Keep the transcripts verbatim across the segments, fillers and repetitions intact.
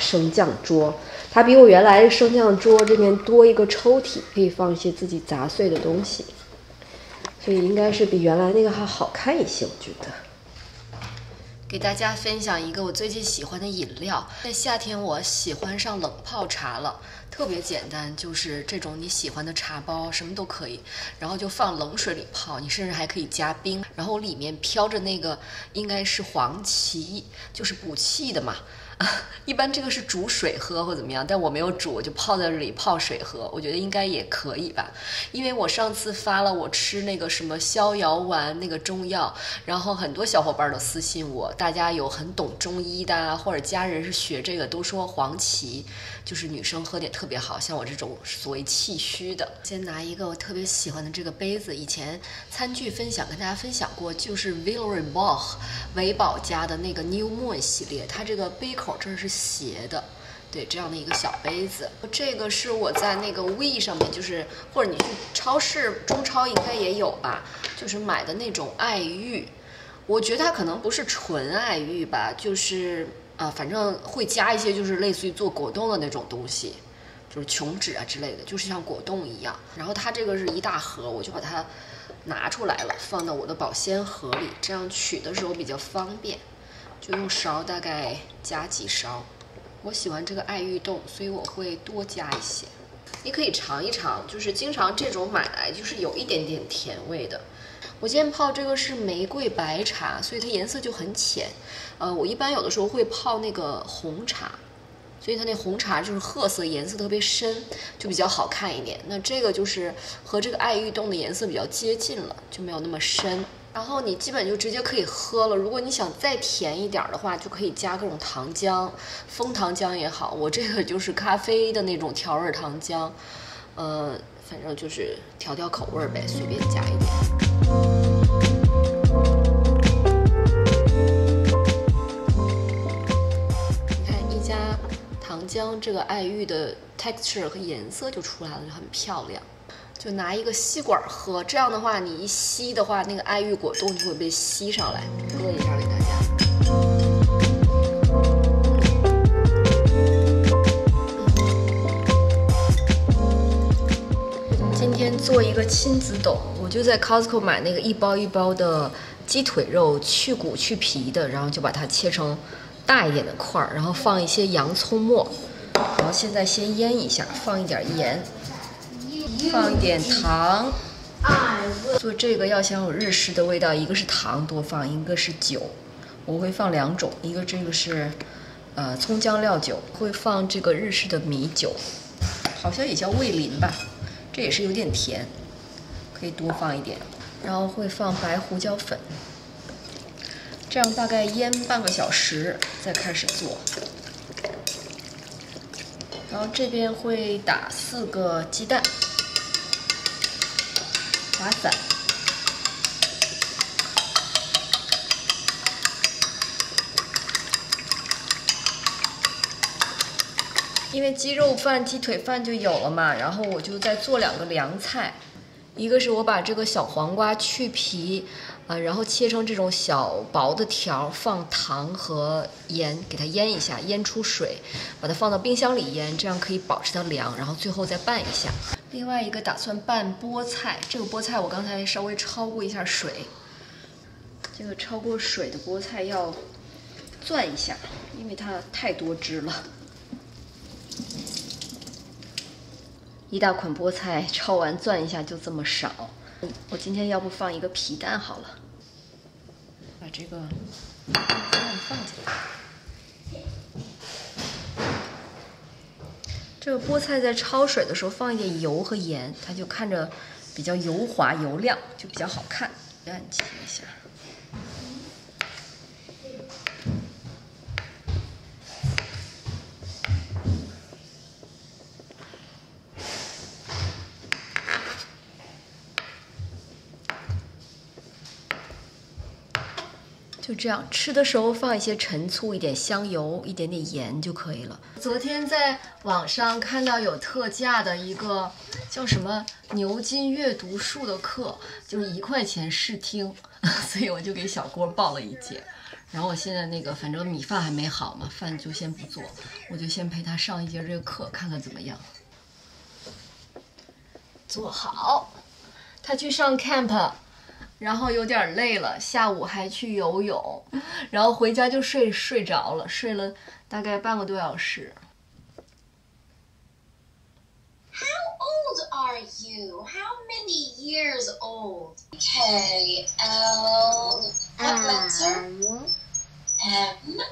升降桌，它比我原来的升降桌这边多一个抽屉，可以放一些自己杂碎的东西，所以应该是比原来那个还好看一些，我觉得。给大家分享一个我最近喜欢的饮料，在夏天我喜欢上冷泡茶了，特别简单，就是这种你喜欢的茶包，什么都可以，然后就放冷水里泡，你甚至还可以加冰，然后里面飘着那个应该是黄芪，就是补气的嘛。一般这个是煮水喝或怎么样，但我没有煮，我就泡在这里泡水喝，我觉得应该也可以吧。因为我上次发了我吃那个什么逍遥丸那个中药，然后很多小伙伴都私信我，大家有很懂中医的或者家人是学这个，都说黄芪就是女生喝点特别好，像我这种所谓气虚的。先拿一个我特别喜欢的这个杯子，以前餐具分享跟大家分享过，就是 Villeroy Boch 维宝家的那个 New Moon 系列，它这个杯口这是斜的，对，这样的一个小杯子。这个是我在那个 We 上面，就是或者你去超市中超应该也有吧，就是买的那种爱玉。我觉得它可能不是纯爱玉吧，就是啊、呃，反正会加一些就是类似于做果冻的那种东西，就是琼脂啊之类的，就是像果冻一样。然后它这个是一大盒，我就把它拿出来了，放到我的保鲜盒里，这样取的时候比较方便。就用勺大概加几勺，我喜欢这个爱玉冻，所以我会多加一些。你可以尝一尝，就是经常这种买来就是有一点点甜味的。我今天泡这个是玫瑰白茶，所以它颜色就很浅。呃，我一般有的时候会泡那个红茶，所以它那红茶就是褐色，颜色特别深，就比较好看一点。那这个就是和这个爱玉冻的颜色比较接近了，就没有那么深。然后你基本就直接可以喝了。如果你想再甜一点的话，就可以加各种糖浆，枫糖浆也好。我这个就是咖啡的那种调味糖浆，呃，反正就是调调口味呗，随便加一点。你看一加糖浆，这个爱玉的 texture 和颜色就出来了，就很漂亮。就拿一个吸管喝，这样的话，你一吸的话，那个爱玉果冻就会被吸上来。喝一下给大家。今天做一个亲子斗，我就在 Costco 买那个一包一包的鸡腿肉，去骨去皮的，然后就把它切成大一点的块儿，然后放一些洋葱末，然后现在先腌一下，放一点盐。放一点糖，做这个要想有日式的味道，一个是糖多放，一个是酒，我会放两种，一个这个是呃葱姜料酒，会放这个日式的米酒，好像也叫味淋吧，这也是有点甜，可以多放一点，然后会放白胡椒粉，这样大概腌半个小时再开始做。然后这边会打四个鸡蛋，打散。因为鸡肉饭、鸡腿饭就有了嘛，然后我就再做两个凉菜，一个是我把这个小黄瓜去皮，呃，然后切成这种小薄的条，放糖和盐给它腌一下，腌出水，把它放到冰箱里腌，这样可以保持它凉，然后最后再拌一下。另外一个打算拌菠菜，这个菠菜我刚才稍微焯过一下水，这个焯过水的菠菜要攥一下，因为它太多汁了。一大捆菠菜焯完攥一下就这么少，我今天要不放一个皮蛋好了，把这个蛋放进来。这个菠菜在焯水的时候放一点油和盐，它就看着比较油滑油亮，就比较好看。按切一下。 就这样，吃的时候放一些陈醋，一点香油，一点点盐就可以了。昨天在网上看到有特价的一个叫什么牛津阅读术的课，就是一块钱试听，所以我就给小郭报了一节。然后我现在那个反正米饭还没好嘛，饭就先不做，我就先陪他上一节这个课，看看怎么样。坐好，他去上 camp。然后有点累了，下午还去游泳，然后回家就睡睡着了，睡了大概半个多小时。 How old are you? How many years old? K L. What letter? M.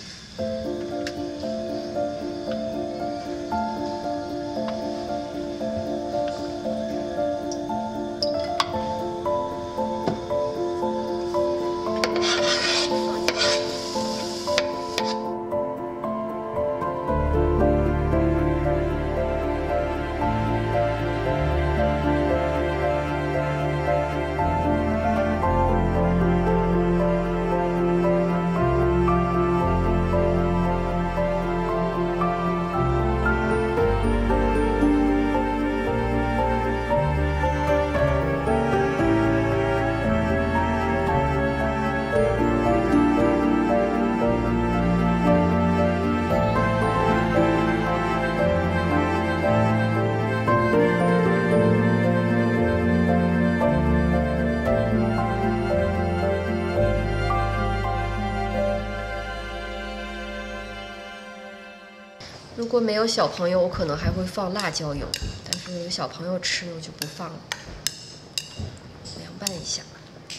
如果没有小朋友，我可能还会放辣椒油，但是有小朋友吃，我就不放了。凉拌一下。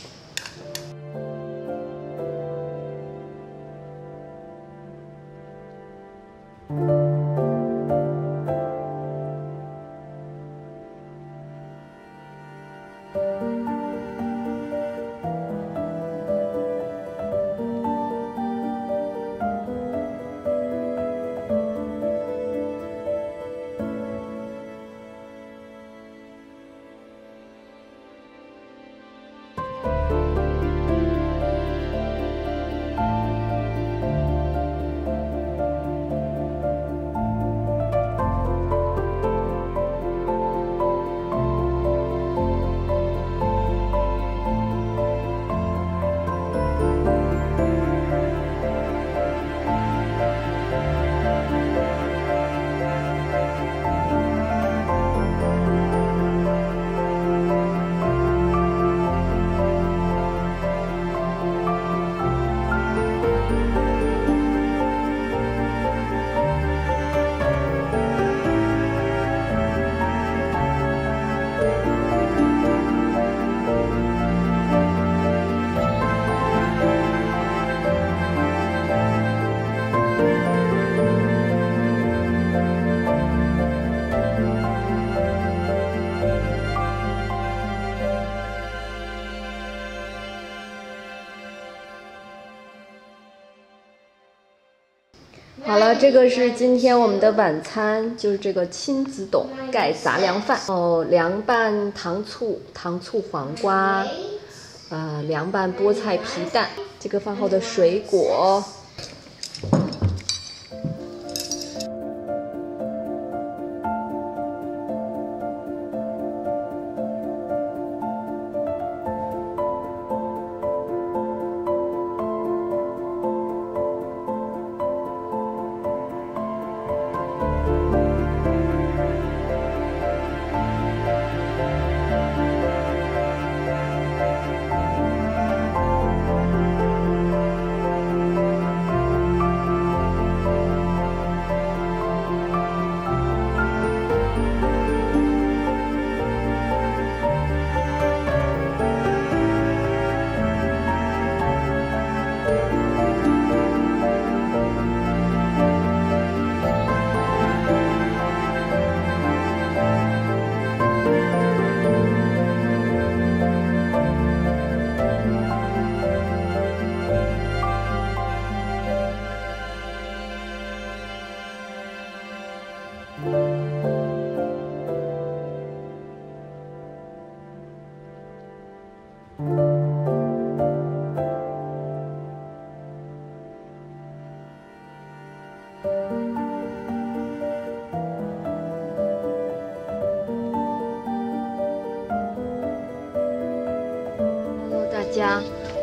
好了，这个是今天我们的晚餐，就是这个亲子董盖杂粮饭。哦，凉拌糖醋糖醋黄瓜，呃，凉拌菠菜皮蛋，这个饭后的水果。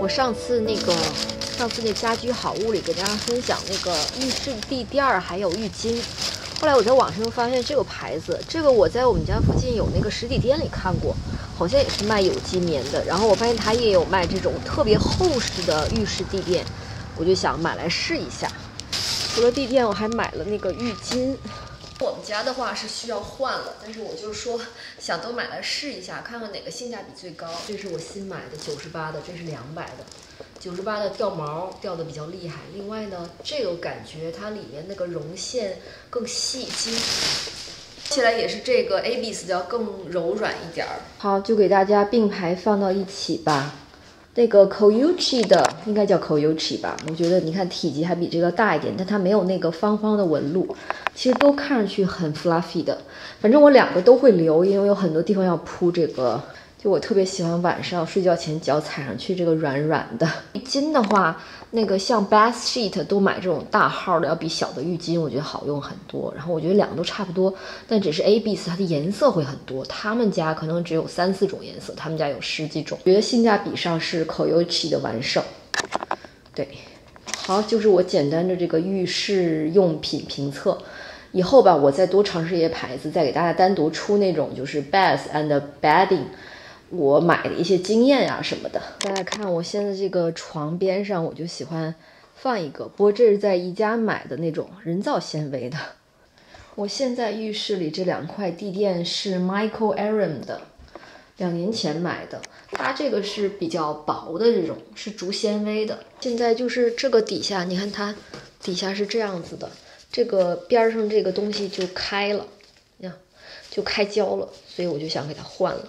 我上次那个上次那家居好物里给大家分享那个浴室地垫儿还有浴巾，后来我在网上又发现这个牌子，这个我在我们家附近有那个实体店里看过，好像也是卖有机棉的。然后我发现它也有卖这种特别厚实的浴室地垫，我就想买来试一下。除了地垫，我还买了那个浴巾。我们家的话是需要换了，但是我就是说想都买来试一下，看看哪个性价比最高。这是我新买的九十八的，这是两百的。九十八的掉毛掉的比较厉害。另外呢，这个感觉它里面那个绒线更细筋，起来也是这个 Abis 要更柔软一点儿。好，就给大家并排放到一起吧。那个 Koyuchi 的应该叫 Koyuchi 吧，我觉得你看体积还比这个大一点，但它没有那个方方的纹路，其实都看上去很 fluffy 的。反正我两个都会留，因为有很多地方要铺这个。就我特别喜欢晚上睡觉前脚踩上去这个软软的。浴巾的话，那个像 bath sheet 都买这种大号的，要比小的浴巾我觉得好用很多。然后我觉得两个都差不多，但只是 Abis 它的颜色会很多，他们家可能只有三四种颜色，他们家有十几种。觉得性价比上是 Koyuchi 的完胜。对，好，就是我简单的这个浴室用品评测。以后吧，我再多尝试一些牌子，再给大家单独出那种就是 bath and bedding。我买的一些经验呀、啊、什么的，大家看我现在这个床边上，我就喜欢放一个，不过这是在宜家买的那种人造纤维的。我现在浴室里这两块地垫是 Michael Aaron 的，两年前买的，它这个是比较薄的这种，是竹纤维的。现在就是这个底下，你看它底下是这样子的，这个边上这个东西就开了，呀，就开胶了，所以我就想给它换了。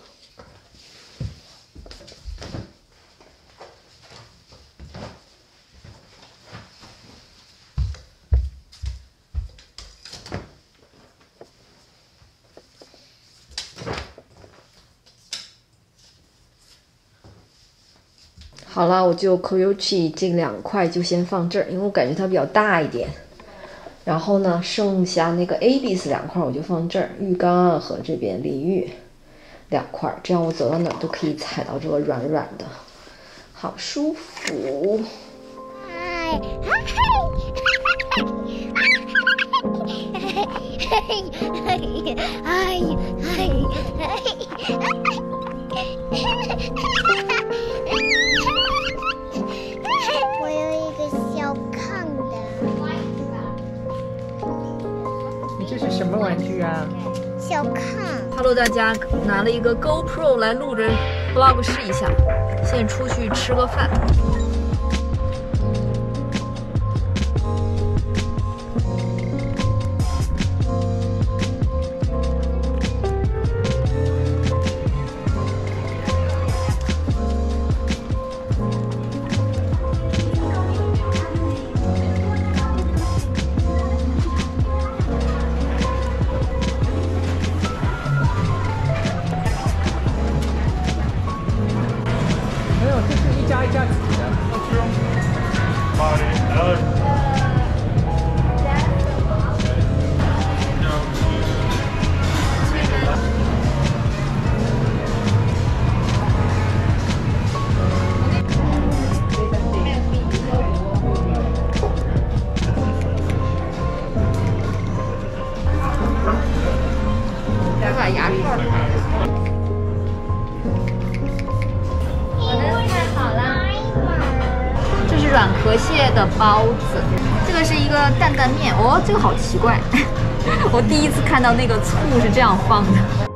好了，我就 Koyuchi 这两块就先放这儿，因为我感觉它比较大一点。然后呢，剩下那个 Abis 两块我就放这儿，浴缸和这边淋浴两块，这样我走到哪都可以踩到这个软软的，好舒服。嗨嗨我有一个小炕的。 你这是什么玩具啊？ 小炕。 Hello， 大家拿了一个 GoPro 来录着 vlog 试一下，现在出去吃个饭。 一家一家自己的。 再把牙套开了。这是软壳蟹的包子，这个是一个担担面哦，这个好奇怪，我第一次看到那个醋是这样放的。